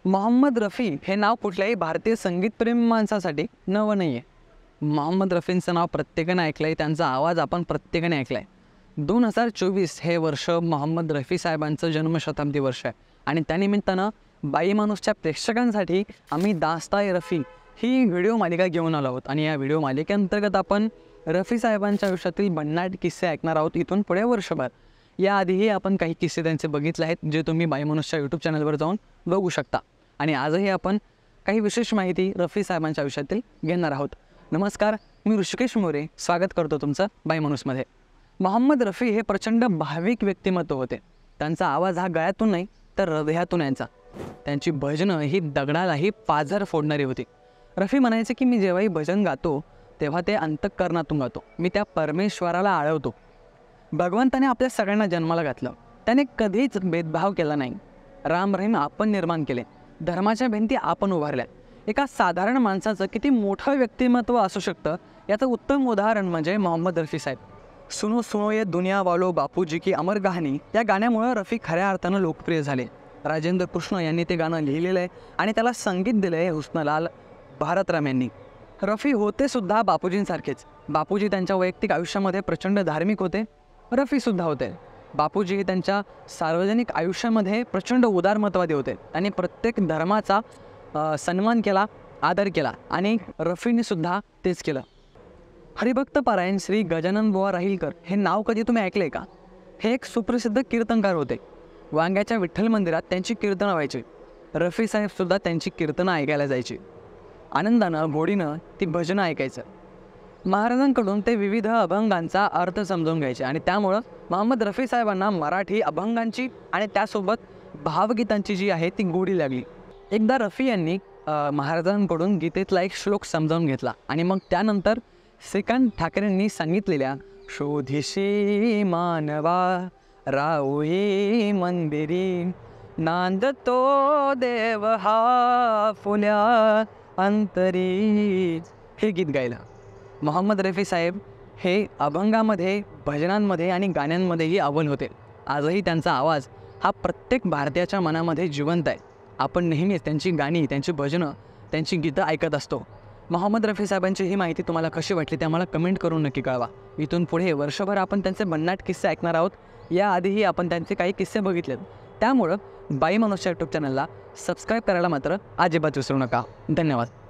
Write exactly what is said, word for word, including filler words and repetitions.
मोहम्मद रफी हे नाव कुठल्याही भारतीय संगीतप्रेमी माणसासाठी नवं नाही आहे. मोहम्मद रफींचं नाव प्रत्येकाने ऐकलं आहे, त्यांचा आवाज आपण प्रत्येकाने ऐकला आहे. दोन हजार चोवीस हे वर्ष मोहम्मद रफी साहेबांचं जन्मशताब्दी वर्ष आहे आणि त्यानिमित्तानं बाई माणूसच्या प्रेक्षकांसाठी आम्ही दास्ताए रफी ही व्हिडिओ मालिका घेऊन आलो आहोत. आणि या व्हिडिओ मालिकेअंतर्गत आपण रफी साहेबांच्या आयुष्यातील भन्नाट किस्से ऐकणार आहोत इथून पुढे वर्षभर. याआधीही आपण काही किस्से त्यांचे बघितले आहेत, जे तुम्ही बाई माणूसच्या यूट्यूब चॅनलवर जाऊन बघू शकता. आणि आजही आपण काही विशेष माहिती रफी साहेबांच्या आयुष्यातील घेणार आहोत. नमस्कार, मी ऋषिकेश मोरे स्वागत करतो तुमचं बाई माणूसमध्ये. मोहम्मद रफी हे प्रचंड भाविक व्यक्तिमत्व होते. त्यांचा आवाज हा गळ्यातून नाही तर हृदयातून यायचा. त्यांची भजनं ही दगडालाही पाझर फोडणारी होती. रफी म्हणायचे की मी जेव्हाही भजन गातो तेव्हा ते अंतःकरणातून गातो, मी त्या परमेश्वराला आळवतो. भगवंताने आपल्या सगळ्यांना जन्माला घातलं, त्याने कधीच भेदभाव केला नाही. राम रहीम आपण निर्माण केले, धर्माच्या भिंती आपण उभारल्या. एका साधारण माणसाचं किती मोठं व्यक्तिमत्व असू शकतं याचं उत्तम उदाहरण म्हणजे मोहम्मद रफी साहेब. सुनो सुनो ये दुनिया वालो बापूजी की अमर कहाणी या गाण्यामुळं रफी खऱ्या अर्थानं लोकप्रिय झाले. राजेंद्र कृष्ण यांनी ते गाणं लिहिलेलं आहे आणि त्याला संगीत दिलं आहे हुस्नलाल भारतराम यांनी. रफी होते सुद्धा बापूजींसारखेच. बापूजी त्यांच्या वैयक्तिक आयुष्यामध्ये प्रचंड धार्मिक होते, रफीसुद्धा होते. बापूजी त्यांच्या सार्वजनिक आयुष्यामध्ये प्रचंड उदारमतवादी होते. त्यांनी प्रत्येक धर्माचा सन्मान केला, आदर केला आणि रफीनेसुद्धा तेच केलं. हरिभक्त पारायण श्री गजानन बुवा राहीलकर हे नाव कधी तुम्ही ऐकले का? हे एक सुप्रसिद्ध कीर्तनकार होते. वांग्याच्या विठ्ठल मंदिरात त्यांची कीर्तनं व्हायची. रफी साहेबसुद्धा त्यांची कीर्तनं ऐकायला जायची. आनंदानं गोडीनं ती भजनं ऐकायचं. महाराजांकडून ते विविध अभंगांचा अर्थ समजून घ्यायचे आणि त्यामुळं मोहम्मद रफी साहेबांना मराठी अभंगांची आणि त्यासोबत भावगीतांची जी आहे ती गोडी लागली. एकदा रफी यांनी महाराजांकडून गीतेतला एक श्लोक समजावून घेतला आणि मग त्यानंतर श्रीकांत ठाकरेंनी सांगितलेल्या शोधिशी मानवा राहुई मंदिरी नांदतो देव हा फुल्या अंतरी हे गीत गायलं. मोहम्मद रफी साहेब हे अभंगामध्ये, भजनांमध्ये आणि गाण्यांमध्येही अव्वल होते. आजही त्यांचा आवाज हा प्रत्येक भारतीयाच्या मनामध्ये जिवंत आहे. आपण नेहमीच त्यांची गाणी, त्यांची भजनं, त्यांची गीतं ऐकत असतो. मोहम्मद रफी साहेबांची ही माहिती तुम्हाला कशी वाटली ते आम्हाला कमेंट करून नक्की कळवा. इथून पुढे वर्षभर आपण त्यांचे भन्नाट किस्से ऐकणार आहोत. याआधीही आपण त्यांचे काही किस्से बघितलेत. त्यामुळं बाई माणूसच्या यूट्यूब चॅनलला सबस्क्राईब करायला मात्र अजिबात विसरू नका. धन्यवाद.